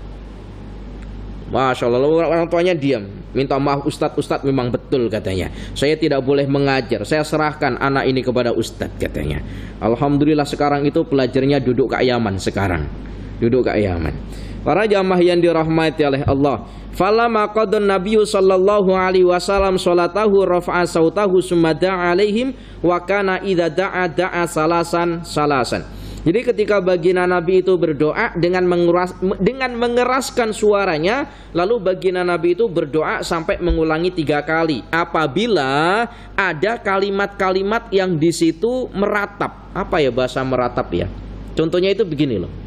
Masya Allah, orang tuanya diam. Minta maaf Ustadz, Ustadz memang betul katanya. Saya tidak boleh mengajar, saya serahkan anak ini kepada Ustadz katanya. Alhamdulillah sekarang itu pelajarnya duduk keayaman sekarang. Duduk keayaman. Para jamaah yang dirahmati oleh Allah. Falamma qadun nabiyyu sallallahu alaihi wasallam salatahu rafa'a sautahu summa da'a alaihim wa kana idza da'a da'a salasan salasan. Jadi ketika baginda Nabi itu berdoa dengan mengeras, dengan mengeraskan suaranya, lalu baginda Nabi itu berdoa sampai mengulangi tiga kali. Apabila ada kalimat-kalimat yang di situ meratap. Apa ya bahasa meratap ya? Contohnya itu begini loh.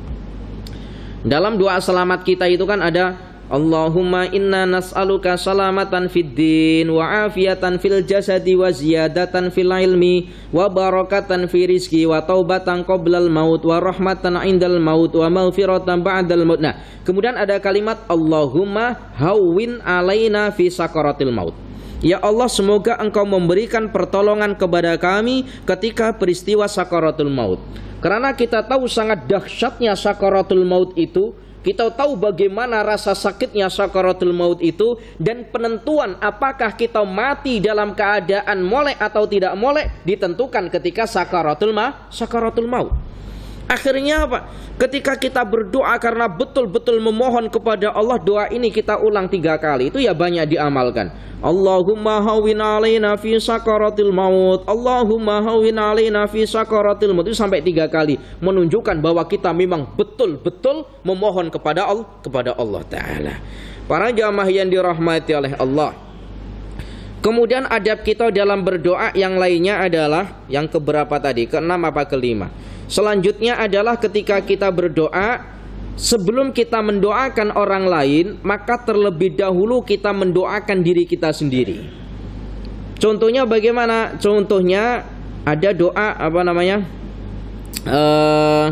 Dalam doa selamat kita itu kan ada Allahumma inna nas'aluka salamatan fid din wa afiyatan fil jasadi wa ziyadatan fil ilmi wa barakatan fi rizki wa taubatan qoblal maut wa rahmatan indal maut wa maghfiratan ba'dal maut. Nah, kemudian ada kalimat Allahumma hawwin alaina fi sakaratil maut. Ya Allah, semoga Engkau memberikan pertolongan kepada kami ketika peristiwa sakaratul maut. Karena kita tahu sangat dahsyatnya sakaratul maut itu, kita tahu bagaimana rasa sakitnya sakaratul maut itu, dan penentuan apakah kita mati dalam keadaan molek atau tidak molek ditentukan ketika sakaratul ma sakaratul maut. Akhirnya apa? Ketika kita berdoa karena betul-betul memohon kepada Allah, doa ini kita ulang tiga kali. Itu ya banyak diamalkan. Allahumma hawwin alaina fi sakaratil maut. Allahumma hawwin alaina fi sakaratil maut. Itu sampai tiga kali, menunjukkan bahwa kita memang betul-betul memohon kepada Allah, kepada Allah Ta'ala. Para jamaah yang dirahmati oleh Allah. Kemudian adab kita dalam berdoa yang lainnya adalah yang keberapa tadi? Keenam apa kelima? Selanjutnya adalah ketika kita berdoa, sebelum kita mendoakan orang lain, maka terlebih dahulu kita mendoakan diri kita sendiri. Contohnya bagaimana? Contohnya ada doa apa namanya? Uh,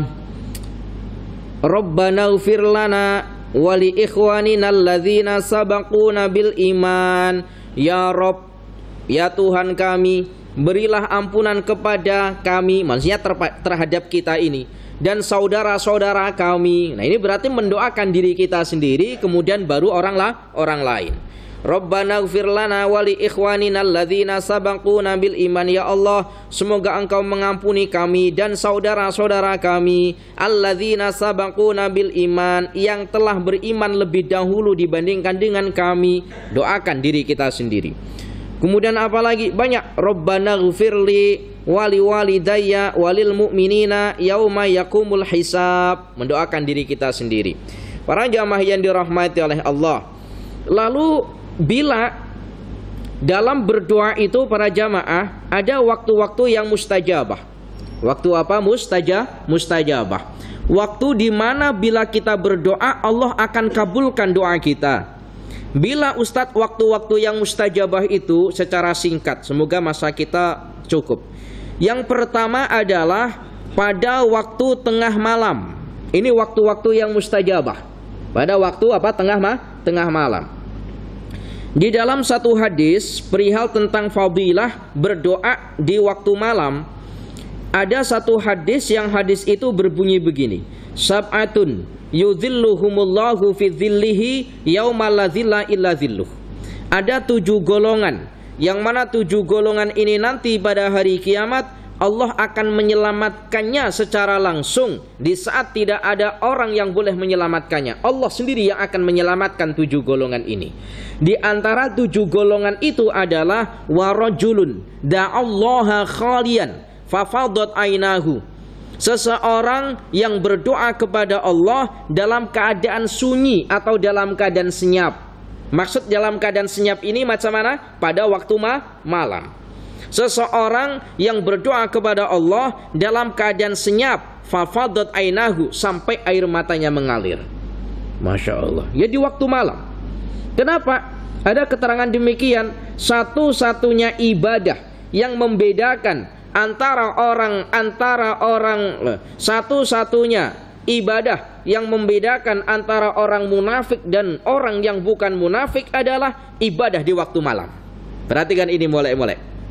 Rabbana ighfir lana wa li ikhwanina alladzina sabaquna bil iman. Ya Rabb, ya Tuhan kami, berilah ampunan kepada kami, maksudnya terhadap kita ini, dan saudara-saudara kami. Nah, ini berarti mendoakan diri kita sendiri, kemudian baru orang lah orang lain. Rabbana ighfir lana wa li ikhwanina alladzina sabaquna bil iman. Ya Allah, semoga Engkau mengampuni kami dan saudara-saudara kami alladzina sabaquna bil iman, yang telah beriman lebih dahulu dibandingkan dengan kami. Doakan diri kita sendiri. Kemudian apa lagi? Banyak. Rabbana ighfirli wali walidayya walil mu'minina yauma yakumul hisab. Mendoakan diri kita sendiri. Para jamaah yang dirahmati oleh Allah. Lalu bila dalam berdoa itu para jamaah ada waktu-waktu yang mustajabah. Waktu apa? Mustajab, mustajabah. Waktu di mana bila kita berdoa Allah akan kabulkan doa kita. Bila Ustadz waktu-waktu yang mustajabah itu secara singkat, semoga masa kita cukup. Yang pertama adalah pada waktu tengah malam. Ini waktu-waktu yang mustajabah. Pada waktu apa? Tengah ma? Tengah malam. Di dalam satu hadis perihal tentang fadilah berdoa di waktu malam, ada satu hadis yang hadis itu berbunyi begini. Sab'atun yudhilluhumullahu fi dhillihi yauma la dhilla illa dhilluh. Ada tujuh golongan, yang mana tujuh golongan ini nanti pada hari kiamat Allah akan menyelamatkannya secara langsung di saat tidak ada orang yang boleh menyelamatkannya. Allah sendiri yang akan menyelamatkan tujuh golongan ini. Di antara tujuh golongan itu adalah warajulun da'allaha khalian fafadat ainahu. Seseorang yang berdoa kepada Allah dalam keadaan sunyi atau dalam keadaan senyap. Maksud dalam keadaan senyap ini macam mana? Pada waktu ma malam. Seseorang yang berdoa kepada Allah dalam keadaan senyap, fafadat ainahu, sampai air matanya mengalir. Masya Allah. Ya di waktu malam. Kenapa? Ada keterangan demikian. Satu-satunya ibadah yang membedakan antara orang antara orang satu-satunya ibadah yang membedakan antara orang munafik dan orang yang bukan munafik adalah ibadah di waktu malam. Perhatikan ini mulai-mulai.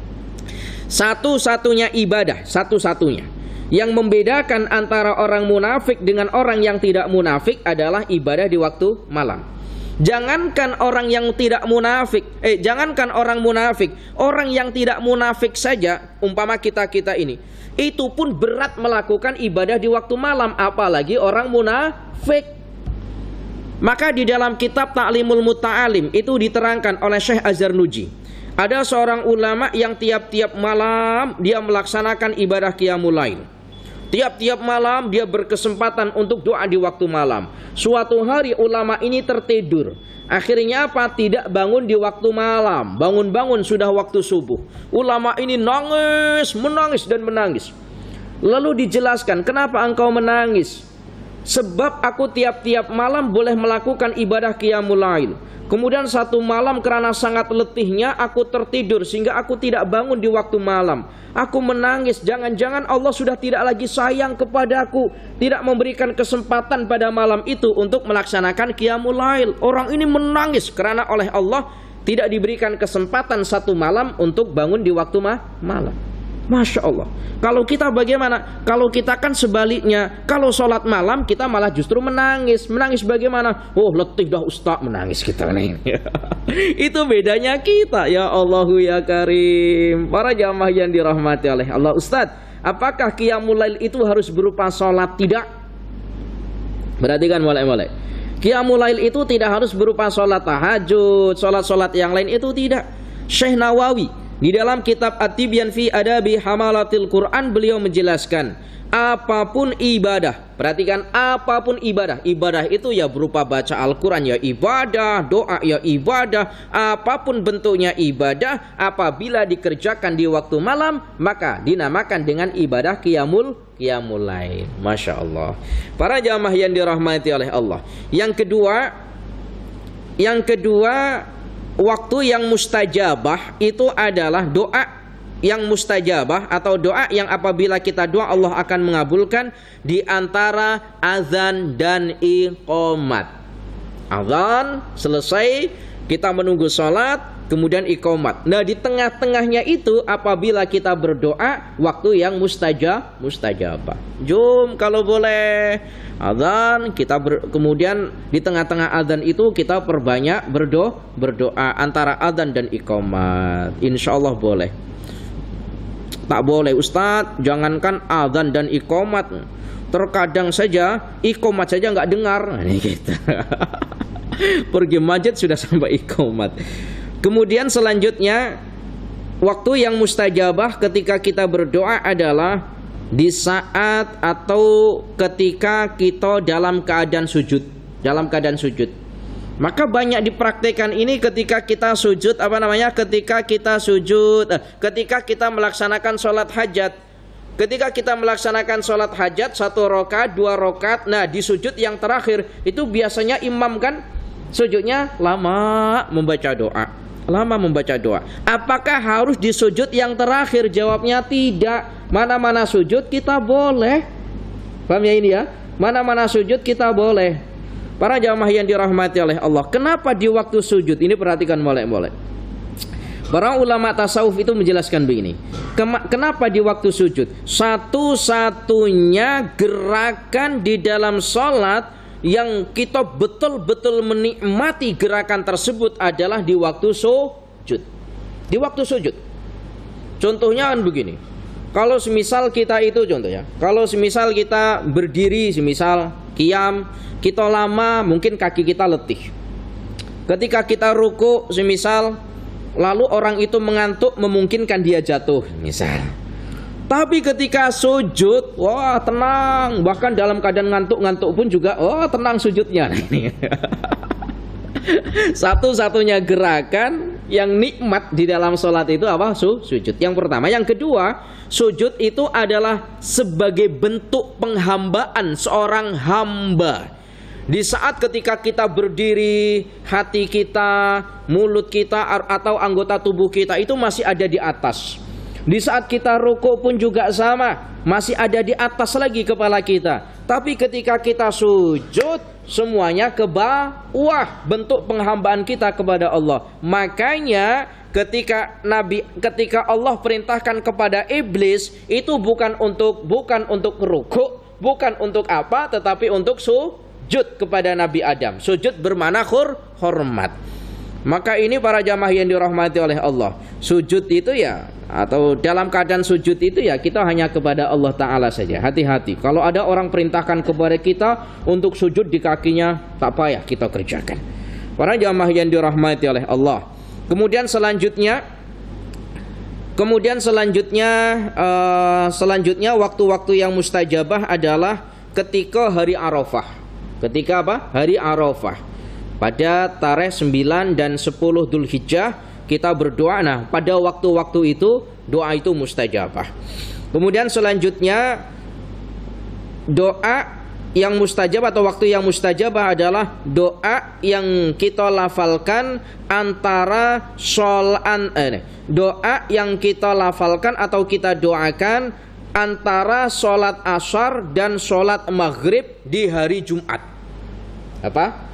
Satu-satunya ibadah, satu-satunya yang membedakan antara orang munafik dengan orang yang tidak munafik adalah ibadah di waktu malam. Jangankan orang yang tidak munafik, eh jangankan orang munafik, orang yang tidak munafik saja, umpama kita-kita ini, itu pun berat melakukan ibadah di waktu malam, apalagi orang munafik. Maka di dalam kitab Ta'limul Muta'alim itu diterangkan oleh Syekh Az-Zarnuji. Ada seorang ulama yang tiap-tiap malam dia melaksanakan ibadah qiyamul lail. Tiap-tiap malam dia berkesempatan untuk doa di waktu malam. Suatu hari ulama ini tertidur. Akhirnya apa? Tidak bangun di waktu malam. Bangun-bangun sudah waktu subuh. Ulama ini nangis, menangis dan menangis. Lalu dijelaskan, kenapa engkau menangis? Sebab aku tiap-tiap malam boleh melakukan ibadah qiyamul lail. Kemudian satu malam karena sangat letihnya aku tertidur sehingga aku tidak bangun di waktu malam. Aku menangis, jangan-jangan Allah sudah tidak lagi sayang kepadaku, tidak memberikan kesempatan pada malam itu untuk melaksanakan qiyamul lail. Orang ini menangis karena oleh Allah tidak diberikan kesempatan satu malam untuk bangun di waktu ma malam. Masya Allah. Kalau kita bagaimana? Kalau kita kan sebaliknya. Kalau sholat malam kita malah justru menangis. Menangis bagaimana? Oh letih dah Ustaz, menangis kita nih. Itu bedanya kita. Ya Allahu ya Karim. Para jamaah yang dirahmati oleh Allah. Ustaz, apakah qiyamul lail itu harus berupa sholat? Tidak. Perhatikan mulai-mulai. Qiyamul lail itu tidak harus berupa sholat tahajud, sholat-sholat yang lain itu tidak. Syekh Nawawi di dalam kitab At-Tibyan fi Adabi Hamalatil Quran beliau menjelaskan, apapun ibadah, perhatikan, apapun ibadah, ibadah itu ya berupa baca Al-Quran ya ibadah, doa ya ibadah, apapun bentuknya ibadah, apabila dikerjakan di waktu malam maka dinamakan dengan ibadah qiyamul qiyamul lail. Masya Allah. Para jamaah yang dirahmati oleh Allah. Yang kedua, yang kedua waktu yang mustajabah itu adalah doa yang mustajabah atau doa yang apabila kita doa Allah akan mengabulkan di antara azan dan iqamat. Azan selesai, kita menunggu sholat, kemudian iqamat. Nah di tengah-tengahnya itu apabila kita berdoa waktu yang mustajab, mustajabah. Jom kalau boleh azan kita ber, kemudian di tengah-tengah azan itu kita perbanyak berdoa berdoa antara azan dan iqamat. Insya Allah boleh. Tak boleh Ustadz, jangankan azan dan iqamat, terkadang saja iqamat saja nggak dengar. Ini kita pergi masjid sudah sampai iqamat. Kemudian selanjutnya waktu yang mustajabah ketika kita berdoa adalah di saat atau ketika kita dalam keadaan sujud, dalam keadaan sujud. Maka banyak dipraktekkan ini ketika kita sujud, apa namanya? Ketika kita sujud, eh, ketika kita melaksanakan sholat hajat. Ketika kita melaksanakan sholat hajat satu rakaat, dua rakaat, nah di sujud yang terakhir itu biasanya imam kan sujudnya lama membaca doa, lama membaca doa. Apakah harus di sujud yang terakhir? Jawabnya tidak. Mana-mana sujud kita boleh. Paham ya ini ya? Mana-mana sujud kita boleh. Para jamaah yang dirahmati oleh Allah, kenapa di waktu sujud ini? Perhatikan mulai-mulai. Para ulama tasawuf itu menjelaskan begini, kenapa di waktu sujud? Satu-satunya gerakan di dalam sholat yang kita betul-betul menikmati gerakan tersebut adalah di waktu sujud. Di waktu sujud. Contohnya kan begini. Kalau semisal kita itu contohnya, kalau semisal kita berdiri, semisal qiyam, kita lama, mungkin kaki kita letih. Ketika kita ruku, semisal, lalu orang itu mengantuk, memungkinkan dia jatuh, misal. Tapi ketika sujud, wah tenang, bahkan dalam keadaan ngantuk-ngantuk pun juga, oh tenang sujudnya. Satu-satunya gerakan yang nikmat di dalam sholat itu apa? Su sujud. Yang pertama. Yang kedua, sujud itu adalah sebagai bentuk penghambaan seorang hamba. Di saat ketika kita berdiri, hati kita, mulut kita, atau anggota tubuh kita itu masih ada di atas. Di saat kita rukuk pun juga sama, masih ada di atas lagi kepala kita. Tapi ketika kita sujud, semuanya ke bawah, bentuk penghambaan kita kepada Allah. Makanya ketika Nabi, ketika Allah perintahkan kepada iblis, itu bukan untuk bukan untuk rukuk, bukan untuk apa, tetapi untuk sujud. Sujud kepada Nabi Adam. Sujud bermakna khur, hormat. Maka ini para jamaah yang dirahmati oleh Allah, sujud itu ya, atau dalam keadaan sujud itu ya, kita hanya kepada Allah Ta'ala saja. Hati-hati, kalau ada orang perintahkan kepada kita untuk sujud di kakinya, tak payah kita kerjakan. Para jamaah yang dirahmati oleh Allah. Kemudian selanjutnya Kemudian selanjutnya uh, Selanjutnya waktu-waktu yang mustajabah adalah ketika hari Arafah. Ketika apa? Hari Arafah. Pada tarikh sembilan dan sepuluh Dzulhijjah kita berdoa. Nah, pada waktu-waktu itu doa itu mustajabah. Kemudian selanjutnya doa yang mustajabah atau waktu yang mustajabah adalah doa yang kita lafalkan antara sholan eh, doa yang kita lafalkan atau kita doakan antara sholat asar dan sholat maghrib di hari Jumat. Apa?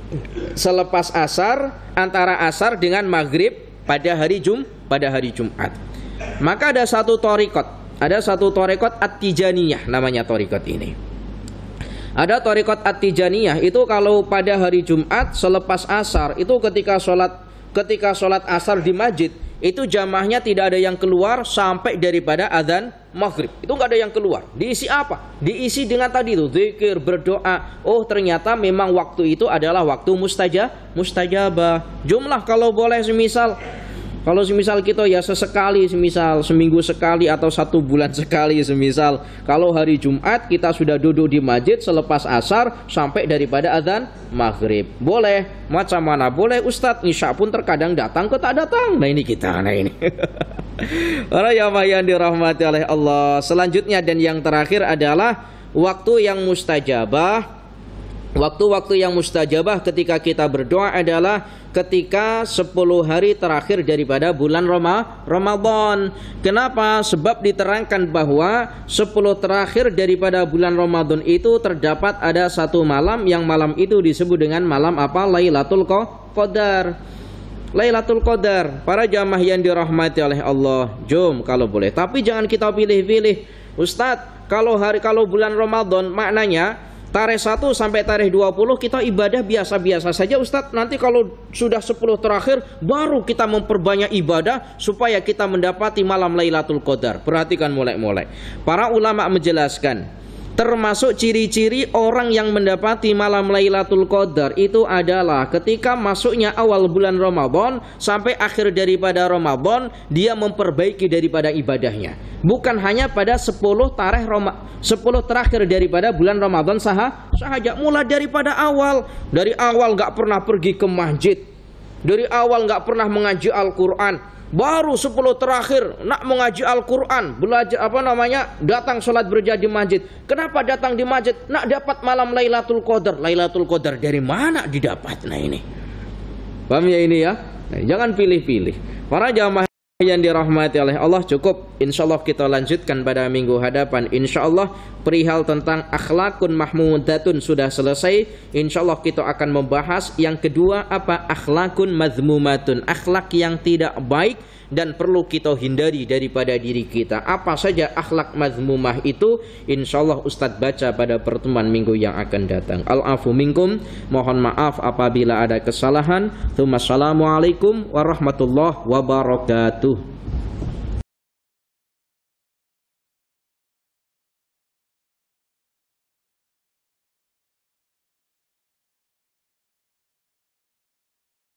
Selepas asar, antara asar dengan maghrib pada hari Jum, pada hari Jumat. Maka ada satu torikot, ada satu torikot At-Tijaniyah namanya torikot ini. Ada torikot At-Tijaniyah itu kalau pada hari Jumat selepas asar itu ketika sholat ketika sholat asar di masjid, itu jamaahnya tidak ada yang keluar sampai daripada azan maghrib. Itu nggak ada yang keluar. Diisi apa? Diisi dengan tadi itu zikir, berdoa. Oh, ternyata memang waktu itu adalah waktu mustajab, mustajabah. Jumlah kalau boleh semisal Kalau semisal kita ya sesekali, semisal seminggu sekali atau satu bulan sekali, semisal kalau hari Jumat kita sudah duduk di masjid selepas asar sampai daripada azan maghrib. Boleh, macam mana boleh Ustadz. Isya pun terkadang datang ke tak datang. Nah ini kita, nah ini. Para jamaah yang dirahmati oleh Allah. Selanjutnya dan yang terakhir adalah waktu yang mustajabah. Waktu-waktu yang mustajabah ketika kita berdoa adalah ketika sepuluh hari terakhir daripada bulan Ramadan. Kenapa? Sebab diterangkan bahwa sepuluh terakhir daripada bulan Ramadan itu terdapat ada satu malam yang malam itu disebut dengan malam apa? Lailatul Qadar. Lailatul Qadar. Para jamaah yang dirahmati oleh Allah, jom kalau boleh. Tapi jangan kita pilih-pilih. Ustadz, kalau hari kalau bulan Ramadan maknanya tarikh satu sampai tarikh dua puluh kita ibadah biasa-biasa saja Ustadz. Nanti kalau sudah sepuluh terakhir baru kita memperbanyak ibadah supaya kita mendapati malam Lailatul Qadar. Perhatikan mulai-mulai. Para ulama menjelaskan, termasuk ciri-ciri orang yang mendapati malam Lailatul Qadar itu adalah ketika masuknya awal bulan Ramadan sampai akhir daripada Ramadan, dia memperbaiki daripada ibadahnya. Bukan hanya pada sepuluh tarikh Roma, sepuluh terakhir daripada bulan Ramadan sah, sahaja. Mulai daripada awal, dari awal gak pernah pergi ke masjid, dari awal gak pernah mengaji Al-Quran, baru sepuluh terakhir nak mengaji Al-Quran, belajar apa namanya, datang sholat berjamaah di masjid. Kenapa datang di masjid? Nak dapat malam Lailatul Qadar. Lailatul Qadar dari mana didapat? Nah ini, paham ya ini ya? Nah, jangan pilih-pilih. Para jamaah yang dirahmati oleh Allah, cukup. Insyaallah kita lanjutkan pada minggu hadapan. Insyaallah perihal tentang akhlakun mahmudatun sudah selesai. Insyaallah kita akan membahas yang kedua apa? Akhlakun mazmumatun, akhlak yang tidak baik dan perlu kita hindari daripada diri kita. Apa saja akhlak mazmumah itu? Insyaallah Ustadz baca pada pertemuan minggu yang akan datang. Al-afu minkum, mohon maaf apabila ada kesalahan. Assalamualaikum warahmatullahi wabarakatuh.